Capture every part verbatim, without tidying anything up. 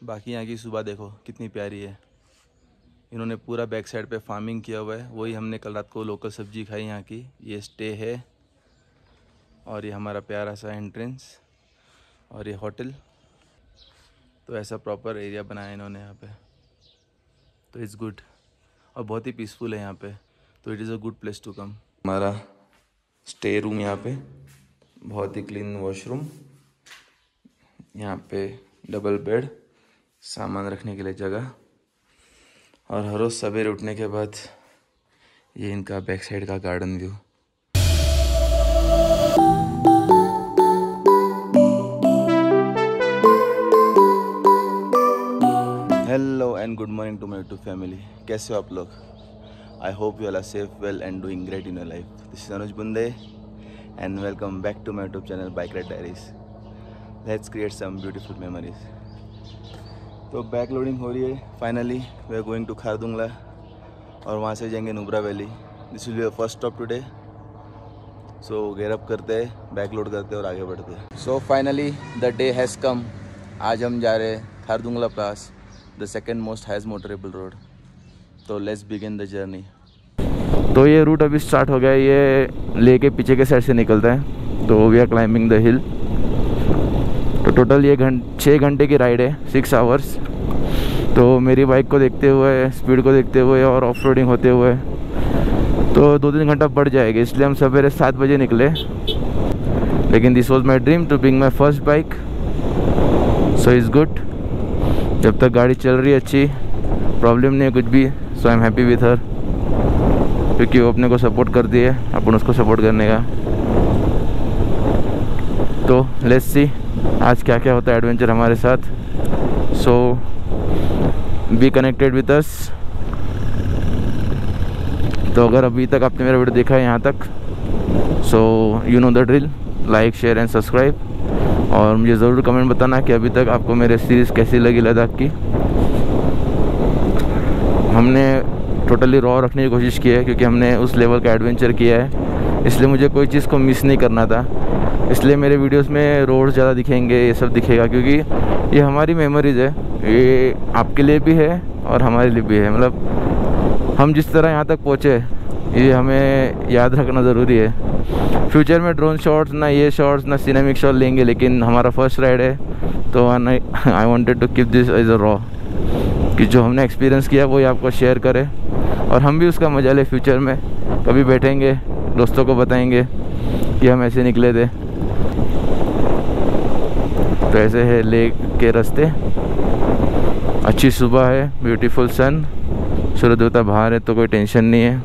बाकी यहाँ की सुबह देखो कितनी प्यारी है। इन्होंने पूरा बैक साइड पे फार्मिंग किया हुआ है, वही हमने कल रात को लोकल सब्जी खाई यहाँ की। ये स्टे है और ये हमारा प्यारा सा एंट्रेंस और ये होटल। तो ऐसा प्रॉपर एरिया बनाया इन्होंने यहाँ पे, तो इट्स गुड और बहुत ही पीसफुल है यहाँ पे, तो it is a good place to come. हमारा स्टे रूम यहाँ पे, बहुत ही क्लीन वॉशरूम, यहाँ पे डबल बेड, सामान रखने के लिए जगह, और हर रोज़ सवेरे उठने के बाद ये इनका बैक साइड का garden view. Hello and good morning to my YouTube family. कैसे हो आप लोग? I hope you are safe, well and doing great in your life. This is Anuj Bunde and welcome back to my YouTube channel bike ride diaries. Let's create some beautiful memories. तो back loading हो रही है finally. We are going to Khardungla और वहाँ से जाएंगे Nubra valley. This will be first stop today. So gear up करते हैं, बैक लोड करते हैं और आगे बढ़ते हैं। So finally the day has come. आज हम जा रहे हैं Khardungla pass, the second most highest motorable road. तो लेट्स बिगिन द जर्नी। तो ये रूट अभी स्टार्ट हो गया, ये लेके पीछे के साइड से निकलता है। तो we are climbing the hill. तो टोटल ये घंटे छः घंटे की राइड है, सिक्स आवर्स। तो मेरी बाइक को देखते हुए, स्पीड को देखते हुए और ऑफ रोडिंग होते हुए तो दो तीन घंटा बढ़ जाएगा, इसलिए हम सवेरे सात बजे निकले। लेकिन this was my dream to bring my first bike, so is good. जब तक गाड़ी चल रही है अच्छी, प्रॉब्लम नहीं है कुछ भी, so I am happy with her, क्योंकि वो अपने को सपोर्ट करती है, अपन उसको सपोर्ट करने का। तो लेट्स सी आज क्या क्या होता है एडवेंचर हमारे साथ। So be connected with us. तो अगर अभी तक आपने मेरा वीडियो देखा है यहाँ तक, so you know the drill, like share and subscribe. और मुझे ज़रूर कमेंट बताना कि अभी तक आपको मेरे सीरीज़ कैसी लगी लद्दाख की। हमने टोटली रॉ रखने की कोशिश की है, क्योंकि हमने उस लेवल का एडवेंचर किया है, इसलिए मुझे कोई चीज़ को मिस नहीं करना था। इसलिए मेरे वीडियोस में रोड ज़्यादा दिखेंगे, ये सब दिखेगा, क्योंकि ये हमारी मेमोरीज़ है। ये आपके लिए भी है और हमारे लिए भी है। मतलब हम जिस तरह यहाँ तक पहुँचे, ये हमें याद रखना ज़रूरी है। फ्यूचर में ड्रोन शॉट्स, ना ये शॉट्स, ना सिनेमिक शॉट लेंगे, लेकिन हमारा फर्स्ट राइड है, तो I wanted to keep this as a raw, कि जो हमने एक्सपीरियंस किया वो आपको शेयर करें और हम भी उसका मजा लें। फ्यूचर में कभी बैठेंगे, दोस्तों को बताएंगे कि हम ऐसे निकले थे। तो ऐसे है लेक के रास्ते, अच्छी सुबह है, ब्यूटीफुल सन, सूर्य देवता बाहर है, तो कोई टेंशन नहीं है।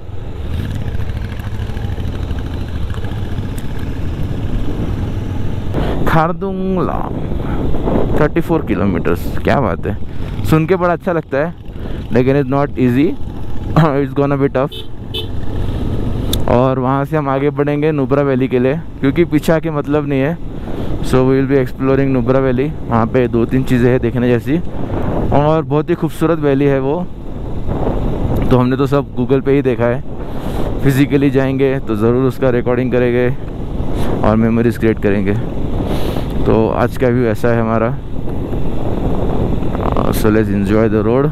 खारदुंगला चौंतीस किलोमीटर्स, क्या बात है। सुन के बड़ा अच्छा लगता है, लेकिन it's not easy, it's gonna be tough. और वहाँ से हम आगे बढ़ेंगे नुब्रा वैली के लिए, क्योंकि पीछे आके मतलब नहीं है। So we will be exploring Nubra valley. वहाँ पे दो तीन चीज़ें हैं देखने जैसी, और बहुत ही खूबसूरत वैली है वो। तो हमने तो सब गूगल पे ही देखा है। फिज़िकली जाएंगे तो ज़रूर उसका रिकॉर्डिंग करेंगे और मेमोरीज क्रिएट करेंगे। तो आज का व्यू ऐसा है हमारा। So let's enjoy the road.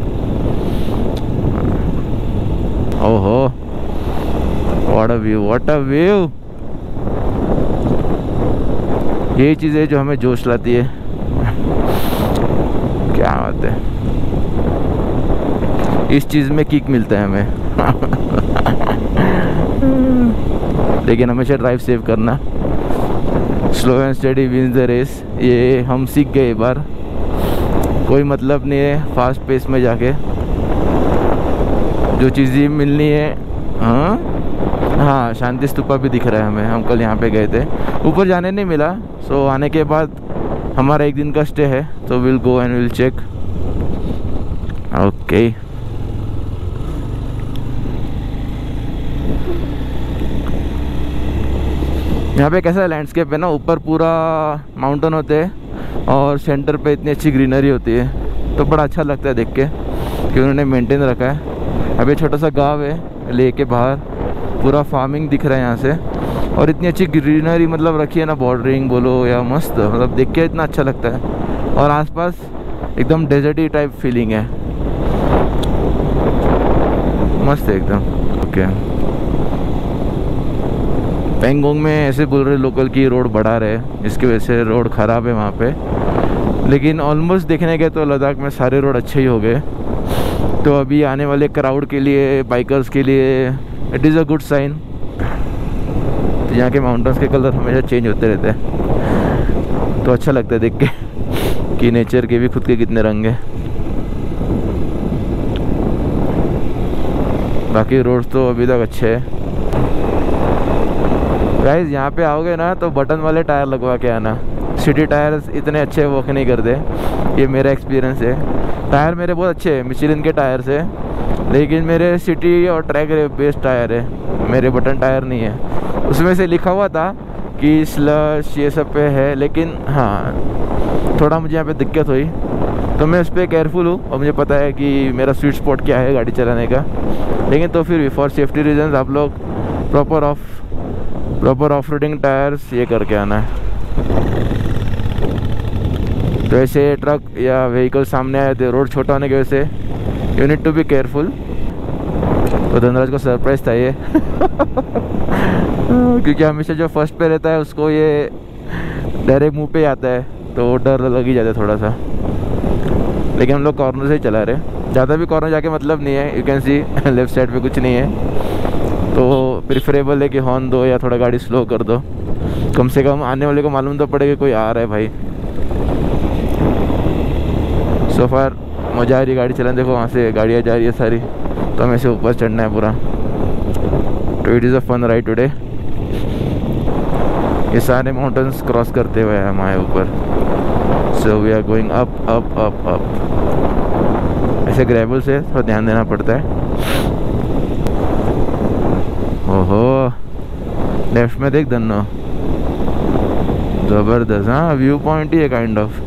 ओहो, what a view, what a view. यही चीज़ है जो हमें जोश लाती है। क्या बात है, इस चीज़ में किक मिलता है हमें। लेकिन हमेशा ड्राइव सेव करना। Slow and steady wins the race, ये हम सीख गए एक बार। कोई मतलब नहीं है फास्ट पेस में जाके, जो चीज़ें मिलनी है। हाँ हाँ, शांति स्तूपा भी दिख रहा है हमें, हम कल यहाँ पे गए थे, ऊपर जाने नहीं मिला। सो आने के बाद हमारा एक दिन का स्टे है, तो will go and will check. Okay, यहाँ पे कैसा लैंडस्केप है ना, ऊपर पूरा माउंटेन होते हैं और सेंटर पे इतनी अच्छी ग्रीनरी होती है, तो बड़ा अच्छा लगता है देख के कि उन्होंने मेंटेन रखा है। अभी छोटा सा गांव है, लेक के बाहर पूरा फार्मिंग दिख रहा है यहाँ से, और इतनी अच्छी ग्रीनरी मतलब रखी है ना, बॉर्डरिंग बोलो या मस्त, मतलब देख के इतना अच्छा लगता है। और आसपास एकदम डेजर्टी टाइप फीलिंग है, मस्त है एकदम। ओके, पेंगोंग में ऐसे बोल रहे लोकल की रोड बढ़ा रहे, जिसकी वजह से रोड ख़राब है वहाँ पे, लेकिन ऑलमोस्ट देखने गए तो लद्दाख में सारे रोड अच्छे ही हो गए। तो अभी आने वाले क्राउड के लिए, बाइकर्स के लिए it is a good sign. तो यहाँ के माउंटेन्स के कलर हमेशा चेंज होते रहते हैं, तो अच्छा लगता है देख के कि नेचर के भी खुद के कितने रंग हैं। बाकी रोड्स तो अभी तक अच्छे हैं। गाइस यहाँ पे आओगे ना तो बटन वाले टायर लगवा के आना, सिटी टायर्स इतने अच्छे वर्क नहीं करते, ये मेरा एक्सपीरियंस है। टायर मेरे बहुत अच्छे हैं, मिशेलिन के टायर्स है, लेकिन मेरे सिटी और ट्रैक बेस्ड टायर है, मेरे बटन टायर नहीं है। उसमें से लिखा हुआ था कि स्लश ये सब पे है, लेकिन हाँ थोड़ा मुझे यहाँ पे दिक्कत हुई, तो मैं उस पर केयरफुल हूँ और मुझे पता है कि मेरा स्वीट स्पॉट क्या है गाड़ी चलाने का। लेकिन तो फिर भी फॉर सेफ्टी रीजंस आप लोग proper off proper off roading tyres ये करके आना है। तो ऐसे ट्रक या व्हीकल सामने आए तो रोड छोटा होने की वजह से you need to be careful. तो धनराज को सरप्राइज था ये क्योंकि हमेशा जो फर्स्ट पे रहता है उसको ये डायरेक्ट मुंह पे आता है, तो डर लग ही जाता है थोड़ा सा। लेकिन हम लोग कॉर्नर से ही चला रहे, ज़्यादा भी कॉर्नर जाके मतलब नहीं है। You can see left side पे कुछ नहीं है, तो प्रिफरेबल है कि हॉर्न दो या थोड़ा गाड़ी स्लो कर दो, कम से कम आने वाले को मालूम तो पड़ेगा कोई आ रहा है भाई। सो फार मज़ा आ रही है गाड़ी चलाने। देखो वहाँ से गाड़ियाँ जा रही है सारी, तो हमें से ऊपर चढ़ना है पूरा। तो it is a fun ride today. ये सारे माउंटेन्स क्रॉस करते हुए हम आए ऊपर। So we are going up up up up. ऐसे ग्रेवल से थोड़ा ध्यान देना पड़ता है। ओहो, लेफ्ट में देख दन्नो, जबरदस्त। हाँ व्यू पॉइंट ही है काइंड ऑफ,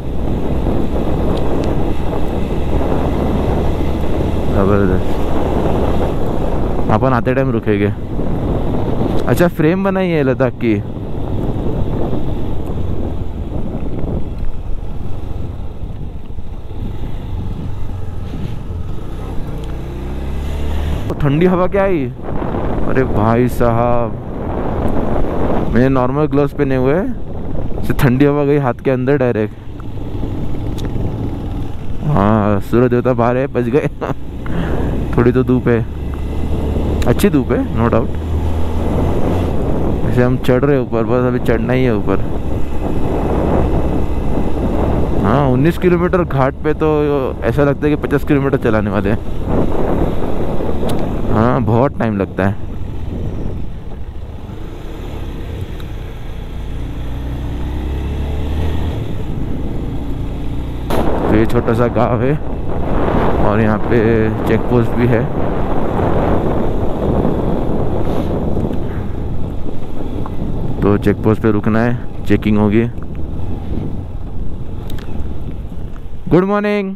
जबरदस्त। अपन आते टाइम रुकेंगे। अच्छा फ्रेम बनाई है लद्दाख की। ठंडी हवा क्या आई, अरे भाई साहब, मैंने नॉर्मल ग्लव्स पहने हुए, से ठंडी हवा गई हाथ के अंदर डायरेक्ट। हाँ सूरज देवता बाहर है, बच गए थोड़ी तो धूप है, अच्छी धूप है नो डाउट। ऐसे हम चढ़ रहे ऊपर, बस अभी चढ़ना ही है ऊपर। हाँ उन्नीस किलोमीटर घाट पे, तो ऐसा लगता है कि पचास किलोमीटर चलाने वाले हैं। हाँ बहुत टाइम लगता है। तो ये छोटा सा गांव है और यहाँ पे चेक पोस्ट भी है। तो चेक पोस्ट पे रुकना है, चेकिंग होगी। Good morning.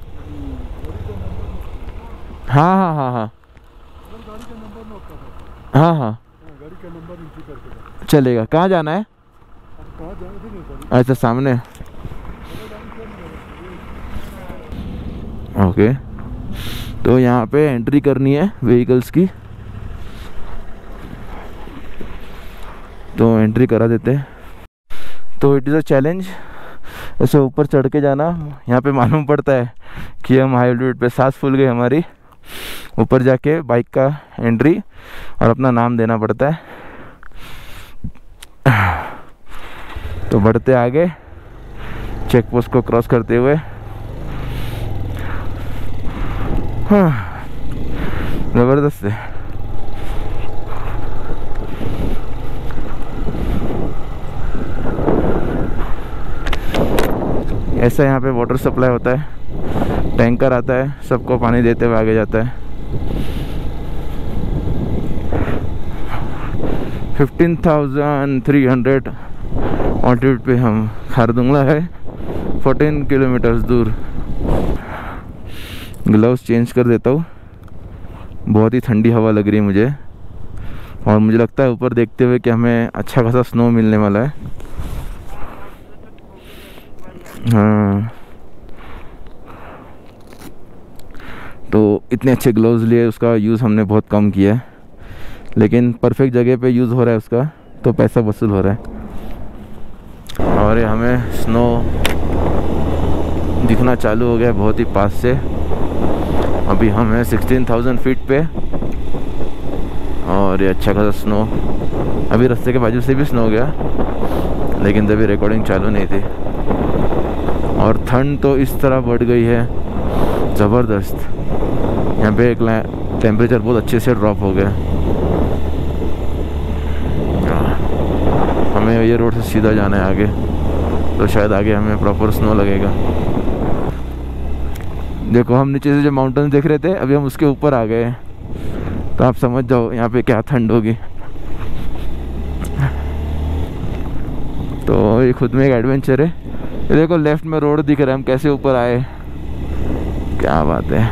हाँ हाँ हाँ हाँ हाँ हाँ गाड़ी का नंबर एंट्री करके चलेगा। कहाँ जाना है? कहाँ जाना? अच्छा सामने। ओके, तो यहाँ पे एंट्री करनी है व्हीकल्स की, तो एंट्री करा देते हैं। तो इट इज़ अ चैलेंज, ऐसे ऊपर चढ़ के जाना। यहाँ पे मालूम पड़ता है कि हम हाई एल्टीट्यूड पे सांस फूल गई हमारी। ऊपर जाके बाइक का एंट्री और अपना नाम देना पड़ता है। तो बढ़ते आगे चेक पोस्ट को क्रॉस करते हुए। हाँ ज़बरदस्त है। ऐसा यहाँ पे वाटर सप्लाई होता है, टैंकर आता है, सबको पानी देते हुए आगे जाता है। Fifteen thousand three hundred altitude पे हम, खारदुंगला है फोर्टीन किलोमीटर्स दूर। ग्लव्स चेंज कर देता हूँ, बहुत ही ठंडी हवा लग रही है मुझे, और मुझे लगता है ऊपर देखते हुए कि हमें अच्छा खासा स्नो मिलने वाला है। हाँ तो इतने अच्छे ग्लव्स लिए, उसका यूज़ हमने बहुत कम किया है, लेकिन परफेक्ट जगह पे यूज़ हो रहा है उसका, तो पैसा वसूल हो रहा है। और ये हमें स्नो दिखना चालू हो गया बहुत ही पास से। अभी हम हैं सिक्सटीन थाउजेंड फीट पे और ये अच्छा खासा स्नो, अभी रास्ते के बाजू से भी स्नो हो गया, लेकिन तभी रिकॉर्डिंग चालू नहीं थी। और ठंड तो इस तरह बढ़ गई है ज़बरदस्त, यहाँ पे एक टेम्परेचर बहुत अच्छे से ड्रॉप हो गया। हमें ये रोड से सीधा जाना है आगे, तो शायद आगे हमें प्रॉपर स्नो लगेगा। देखो हम नीचे से जो माउंटेन देख रहे थे, अभी हम उसके ऊपर आ गए हैं, तो आप समझ जाओ यहाँ पे क्या ठंड होगी। तो ये खुद में एक एडवेंचर है। ये देखो लेफ्ट में रोड दिख रहा है, हम कैसे ऊपर आए, क्या बात है।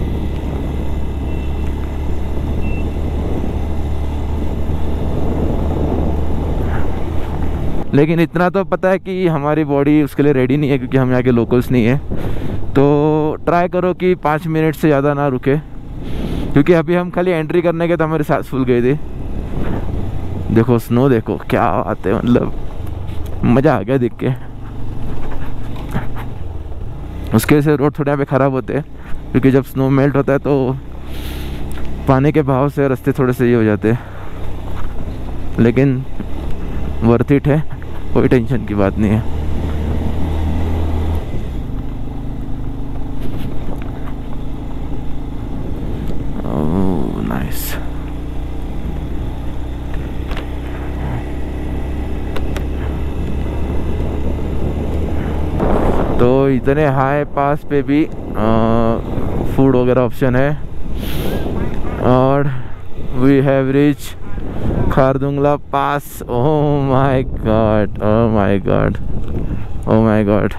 लेकिन इतना तो पता है कि हमारी बॉडी उसके लिए रेडी नहीं है, क्योंकि हम यहाँ के लोकल्स नहीं है। तो ट्राई करो कि पाँच मिनट से ज़्यादा ना रुके, क्योंकि अभी हम खाली एंट्री करने के तो हमारी सांस फूल गई थी। देखो स्नो, देखो क्या आते, मतलब मज़ा आ गया देख के। उसके वजह से रोड थोड़े यहाँ पे ख़राब होते हैं, क्योंकि जब स्नो मेल्ट होता है तो पानी के बहाव से रास्ते थोड़े से ये हो जाते हैं, लेकिन वर्थ इट है, कोई टेंशन की बात नहीं है। Oh nice. तो इतने हाई पास पे भी फूड वगैरह ऑप्शन है। और we have reach Khardungla pass. Oh my God, oh my God, oh my God.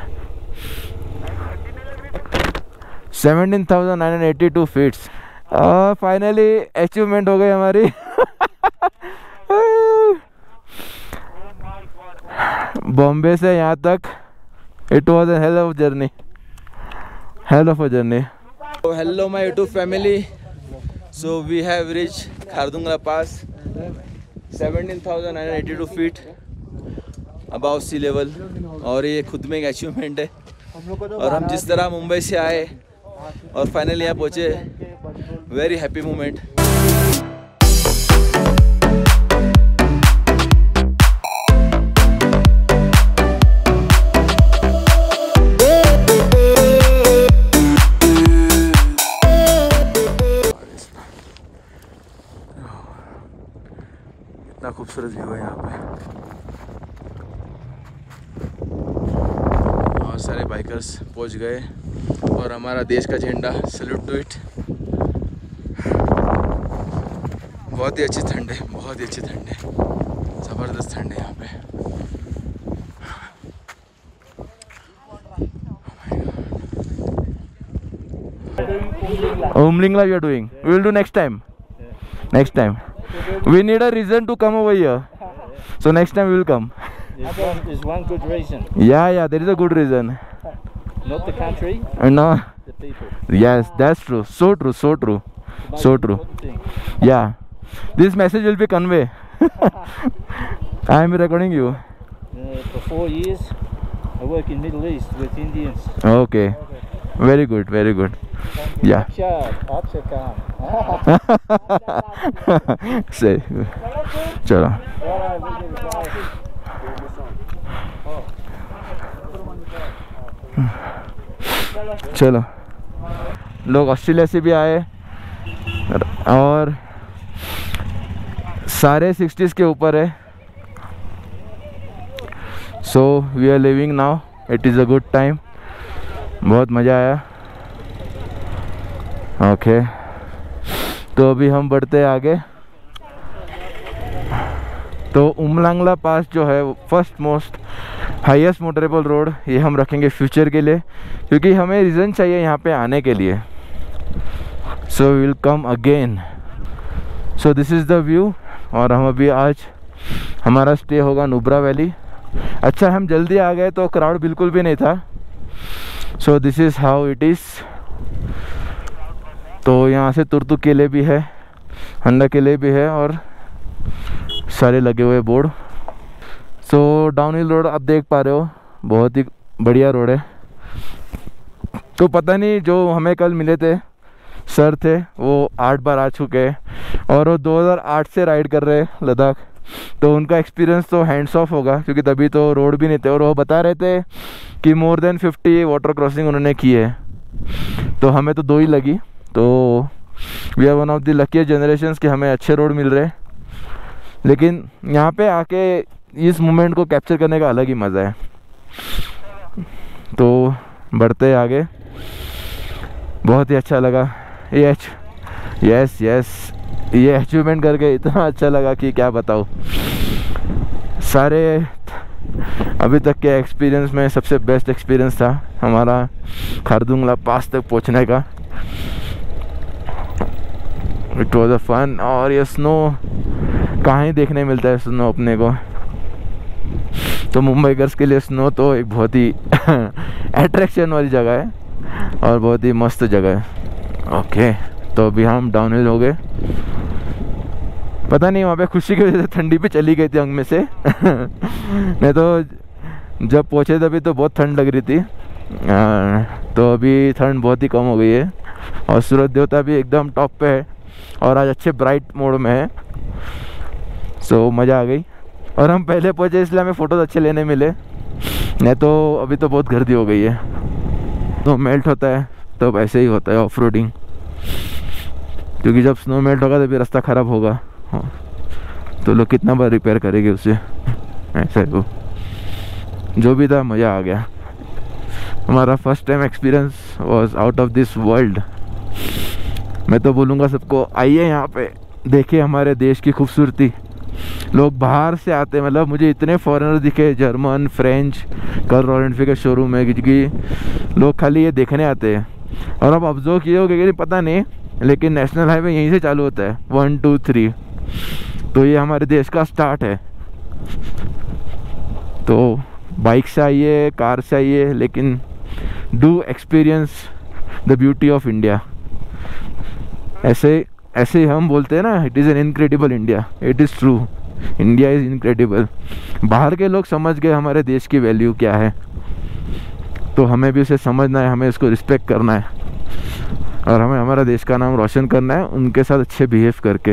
Seventeen thousand nine hundred eighty two feets. Finally achievement हो गई हमारी। बॉम्बे से यहाँ तक it was a hell of journey, hell of a journey. So hello my YouTube family. So we have reached Khardungla Pass, seventeen thousand nine hundred eighty-two feet above sea level. और ये खुद में एक अचीवमेंट है। और हम जिस तरह मुंबई से आए और फाइनली यहाँ पहुँचे, वेरी हैप्पी मोमेंट। इतना खूबसूरत व्यू है यहाँ पे, और सारे बाइकर्स पहुँच गए और हमारा देश का झंडा, सैल्यूट टू इट। बहुत ही अच्छी ठंड है, बहुत ही अच्छी ठंड है, ज़बरदस्त ठंड है यहाँ पे। Umlingla we are doing. We will do next time. Next time. We need a reason to come over here. So next time we will come. There's one, there's one good reason. Yeah, yeah, there is a good reason. Not the country, Uh, no. the people. Yes, that's true. So true, so true. Most So true. important thing. Yeah. This message will be convey. I am recording you. Uh, for four years, I work in Middle East with Indians. Okay. Very good, very good. Yeah. Acha, acha kaam. सही, चलो। चलो, लोग Australia से भी आए और सारे sixties के ऊपर है। So we are living now, it is a good time, बहुत मज़ा आया। ओके, तो अभी हम बढ़ते हैं आगे। तो उमलांगला पास जो है first most highest motorable road, ये हम रखेंगे फ्यूचर के लिए, क्योंकि हमें रीज़न चाहिए यहाँ पे आने के लिए। So will come again. So this is the view. और हम अभी आज हमारा स्टे होगा नुब्रा वैली। अच्छा, हम जल्दी आ गए तो क्राउड बिल्कुल भी नहीं था। So this is how it is. तो यहाँ से तुर्तु किले भी है, हंडा किले भी है और सारे लगे हुए बोर्ड। सो डाउनहिल रोड आप देख पा रहे हो, बहुत ही बढ़िया रोड है। तो पता नहीं जो हमें कल मिले थे सर थे वो आठ बार आ चुके हैं और वो दो हज़ार आठ से राइड कर रहे हैं लद्दाख, तो उनका एक्सपीरियंस तो हैंड्स ऑफ होगा क्योंकि तभी तो रोड भी नहीं थे। और वो बता रहे थे कि more than fifty water crossing उन्होंने की है, तो हमें तो दो ही लगी। तो we are one of the luckiest generations कि हमें अच्छे रोड मिल रहे हैं। लेकिन यहाँ पे आके इस मोमेंट को कैप्चर करने का अलग ही मज़ा है। तो बढ़ते आगे, बहुत ही अच्छा लगा ये यस यस ये अचीवमेंट करके इतना अच्छा लगा कि क्या बताऊँ। सारे अभी तक के एक्सपीरियंस में सबसे बेस्ट एक्सपीरियंस था हमारा खारदुंगला पास तक पहुंचने का। It was a fun. और ये स्नो कहाँ ही देखने मिलता है स्नो अपने को, तो मुंबईकर्स के लिए स्नो तो एक बहुत ही अट्रैक्शन वाली जगह है और बहुत ही मस्त जगह है। ओके, तो अभी हम डाउनहिल हो गए। पता नहीं वहाँ पे खुशी की वजह से ठंडी भी चली गई थी अंग में से नहीं तो जब पहुँचे तभी तो बहुत ठंड लग रही थी। आ, तो अभी ठंड बहुत ही कम हो गई है और सूरज देवता भी एकदम टॉप पे है और आज अच्छे ब्राइट मोड में है। सो मज़ा आ गई। और हम पहले पहुँचे इसलिए हमें फ़ोटोज़ अच्छे लेने मिले, नहीं तो अभी तो बहुत गर्दी हो गई है। तो मेल्ट होता है तो ऐसे ही होता है ऑफ रोडिंग, क्योंकि जब स्नो मेल्ट होगा तभी रास्ता ख़राब होगा। हाँ, तो लोग कितना बार रिपेयर करेंगे उसे, ऐसा ही वो जो भी था मज़ा आ गया। हमारा first time experience was out of this world. मैं तो बोलूँगा सबको आइए यहाँ पे, देखिए हमारे देश की खूबसूरती। लोग बाहर से आते, मतलब मुझे इतने फॉरेनर दिखे, जर्मन, फ्रेंच, कल रॉयल एनफील्ड के शोरूम में, क्योंकि लोग खाली ये देखने आते हैं। और अब ऑब्जर्व किए होगे कि नहीं पता नहीं, लेकिन नेशनल हाईवे यहीं से चालू होता है, वन टू थ्री। तो ये हमारे देश का स्टार्ट है। तो बाइक से आइए, कार से आइए, लेकिन do experience the beauty of India. ऐसे ऐसे हम बोलते हैं ना, it is an incredible India. It is true, India is incredible. बाहर के लोग समझ गए हमारे देश की वैल्यू क्या है, तो हमें भी उसे समझना है, हमें उसको रिस्पेक्ट करना है और हमें हमारा देश का नाम रोशन करना है उनके साथ अच्छे बिहेव करके।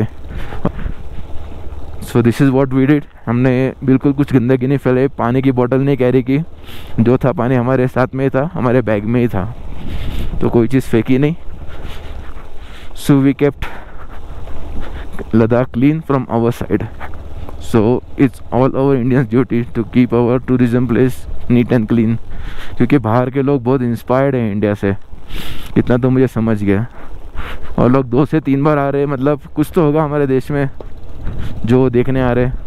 So this is what we did. हमने बिल्कुल कुछ गंदगी नहीं फैलाई, पानी की बोतल नहीं कैरी की, जो था पानी हमारे साथ में ही था, हमारे बैग में ही था, तो कोई चीज़ फेंकी नहीं। So we kept Ladakh clean from our side. So it's all our Indians' duty to keep our tourism place neat and clean. क्योंकि बाहर के लोग बहुत इंस्पायर्ड हैं इंडिया से, इतना तो मुझे समझ गया। और लोग दो से तीन बार आ रहे हैं, मतलब कुछ तो होगा हमारे देश में जो देखने आ रहे।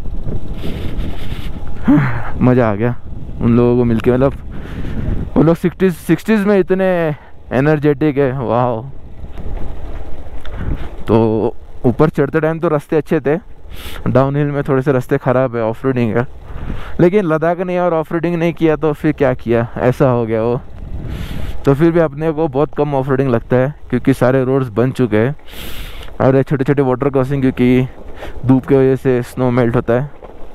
मज़ा आ गया उन लोगों को मिलके, मतलब वो लोग सिक्सटीज़ सिक्सटीज़ में इतने एनर्जेटिक है, वाह। तो ऊपर चढ़ते टाइम तो रास्ते अच्छे थे, डाउनहिल में थोड़े से रास्ते ख़राब है, ऑफ रोडिंग है। लेकिन लद्दाख नहीं और ऑफ रोडिंग नहीं किया तो फिर क्या किया, ऐसा हो गया वो। तो फिर भी अपने को बहुत कम ऑफ रोडिंग लगता है क्योंकि सारे रोड्स बन चुके हैं और छोटे छोटे वाटर क्रॉसिंग, क्योंकि धूप की वजह से स्नो मेल्ट होता है,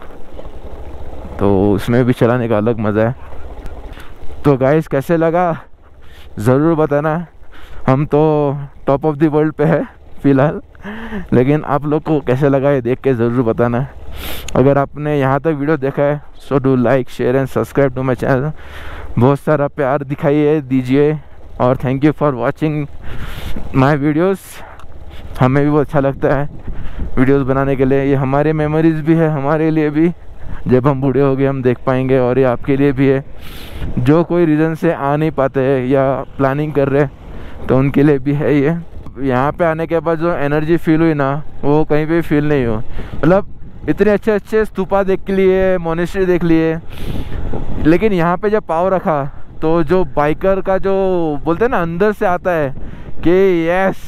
तो उसमें भी चलाने का अलग मज़ा है। तो गाइस कैसे लगा ज़रूर बताना। हम तो टॉप ऑफ द वर्ल्ड पे है फ़िलहाल, लेकिन आप लोग को कैसे लगा ये देख के ज़रूर बताना। अगर आपने यहाँ तक वीडियो देखा है so do like, share and subscribe to my channel. बहुत सारा प्यार दिखाइए, दीजिए, और thank you for watching my videos. हमें भी बहुत अच्छा लगता है वीडियोस बनाने के लिए। ये हमारे मेमोरीज़ भी है, हमारे लिए भी, जब हम बूढ़े हो गए हम देख पाएंगे, और ये आपके लिए भी है जो कोई रीज़न से आ नहीं पाते हैं या प्लानिंग कर रहे तो उनके लिए भी है ये। यहाँ पे आने के बाद जो एनर्जी फील हुई ना, वो कहीं पे फील नहीं हो। मतलब इतने अच्छे अच्छे स्तूपा देख लिए, मोनेस्ट्री देख लिए, लेकिन यहाँ पे जब पाँव रखा तो जो बाइकर का जो बोलते हैं ना अंदर से आता है कि यस,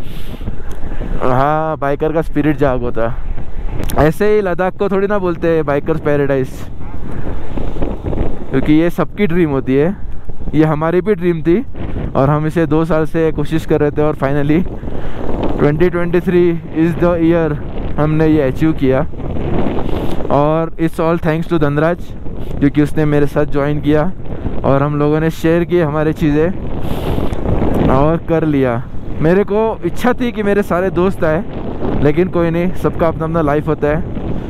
हाँ, बाइकर का स्पिरिट जाग होता। ऐसे ही लद्दाख को थोड़ी ना बोलते हैं बाइकर्स पैराडाइज, क्योंकि ये सबकी ड्रीम होती है। ये हमारी भी ड्रीम थी और हम इसे दो साल से कोशिश कर रहे थे और finally twenty twenty three is the year हमने ये अचीव किया, और it's all thanks to Dhanraj, क्योंकि उसने मेरे साथ ज्वाइन किया और हम लोगों ने शेयर किए हमारी चीज़ें और कर लिया। मेरे को इच्छा थी कि मेरे सारे दोस्त आए, लेकिन कोई नहीं, सबका अपना अपना लाइफ होता है,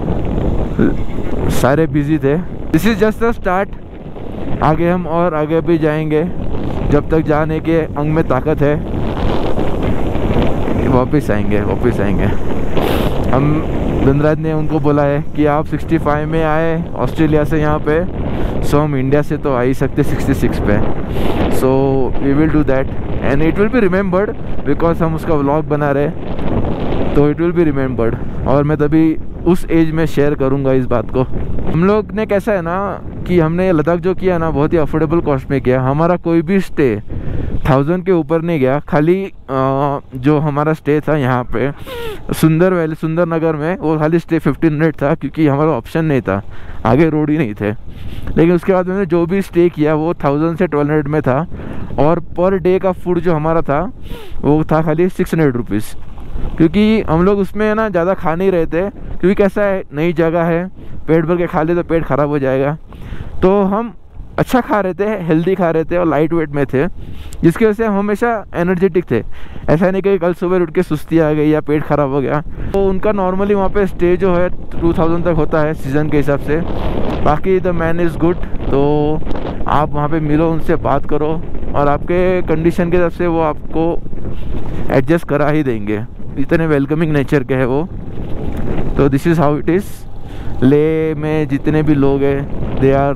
सारे बिजी थे। This is just the start, आगे हम और आगे भी जाएंगे जब तक जाने के अंग में ताकत है। वापस आएंगे वापस आएंगे हम। धनराज ने उनको बोला है कि आप सिक्सटी फाइव में आए ऑस्ट्रेलिया से यहाँ पे, सो हम इंडिया से तो आ ही सकते सिक्सटी सिक्स पे, so we will do that and it will be remembered, because हम उसका व्लॉग बना रहे, तो इट विल बी रिमेम्बर्ड। और मैं तभी उस एज में शेयर करूँगा इस बात को। हम लोग ने कैसा है ना कि हमने लद्दाख जो किया ना बहुत ही अफोर्डेबल कॉस्ट में किया। हमारा कोई भी स्टे थाउजेंड के ऊपर नहीं गया। खाली आ, जो हमारा स्टे था यहाँ पे सुंदर वैली सुंदर नगर में, वो खाली स्टे फिफ्टीन मिनट था, क्योंकि हमारा ऑप्शन नहीं था, आगे रोड ही नहीं थे। लेकिन उसके बाद मैंने जो भी स्टे किया वो थाउजेंड से ट्वेल्व हंड्रेड में था, और पर डे का फूड जो हमारा था वो था खाली सिक्स हंड्रेड रुपीज़, क्योंकि हम लोग उसमें ना ज़्यादा खा नहीं रहे थे, क्योंकि कैसा है नई जगह है, पेट भर के खा ले तो पेट ख़राब हो जाएगा। तो हम अच्छा खा रहे थे, हेल्दी खा रहे थे और लाइट वेट में थे, जिसकी वजह से हम हमेशा एनर्जेटिक थे। ऐसा नहीं कि कल सुबह उठ के सुस्ती आ गई या पेट ख़राब हो गया। तो उनका नॉर्मली वहाँ पे स्टे जो है टू थाउजेंड तक होता है सीज़न के हिसाब से। बाकी द मैन इज़ गुड, तो आप वहाँ पे मिलो, उनसे बात करो, और आपके कंडीशन के हिसाब से वो आपको एडजस्ट करा ही देंगे। इतने वेलकमिंग नेचर के है वो। तो this is how it is. Leh में जितने भी लोग हैं they are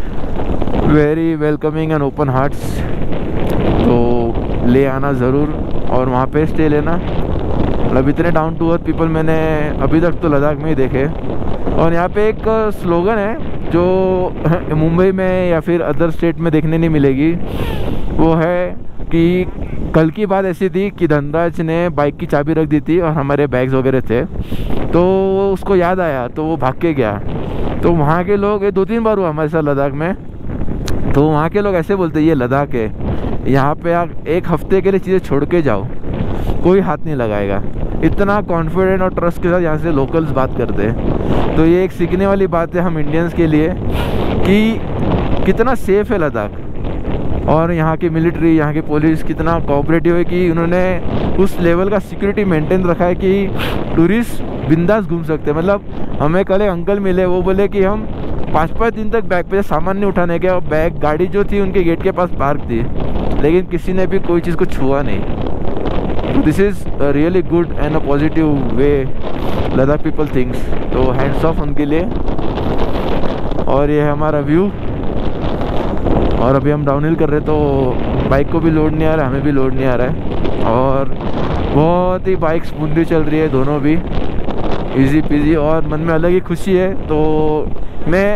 very welcoming and open hearts, तो ले आना ज़रूर और वहाँ पे स्टे लेना। मतलब इतने डाउन टू अर्थ पीपल मैंने अभी तक तो लद्दाख में ही देखे। और यहाँ पे एक स्लोगन है जो मुंबई में या फिर अदर स्टेट में देखने नहीं मिलेगी, वो है कि कल की बात ऐसी थी कि धनराज ने बाइक की चाबी रख दी थी और हमारे बैग्स वगैरह थे, तो उसको याद आया तो वो भाग के गया। तो वहाँ के लोग, ये दो तीन बार हुआ हमारे साथ लद्दाख में, तो वहाँ के लोग ऐसे बोलते ये लद्दाख है, यहाँ पे आप एक हफ्ते के लिए चीज़ें छोड़ के जाओ, कोई हाथ नहीं लगाएगा। इतना कॉन्फिडेंट और ट्रस्ट के साथ यहाँ से लोकल्स बात करते हैं। तो ये एक सीखने वाली बात है हम इंडियंस के लिए कि कितना सेफ़ है लद्दाख, और यहाँ की मिलिट्री, यहाँ की पुलिस कितना कोऑपरेटिव है कि उन्होंने उस लेवल का सिक्योरिटी मेंटेन रखा है कि टूरिस्ट बिंदास घूम सकते हैं। मतलब हमें कल एक अंकल मिले, वो बोले कि हम पाँच पाँच दिन तक बैग पे सामान नहीं उठाने के, और बैग गाड़ी जो थी उनके गेट के पास पार्क थी, लेकिन किसी ने भी कोई चीज़ को छुआ नहीं। This is really good and a positive way Ladakh people thinks. तो हैंड्स ऑफ उनके लिए। और ये है हमारा व्यू, और अभी हम डाउनहिल कर रहे हैं, तो बाइक को भी लोड नहीं आ रहा है, हमें भी लोड नहीं आ रहा है, और बहुत ही बाइक स्मूथली चल रही है दोनों भी, इजी पीजी, और मन में अलग ही खुशी है। तो मैं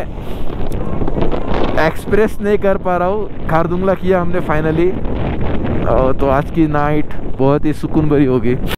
एक्सप्रेस नहीं कर पा रहा हूँ, खारदुंगला किया हमने फाइनली, तो आज की नाइट बहुत ही सुकून भरी होगी।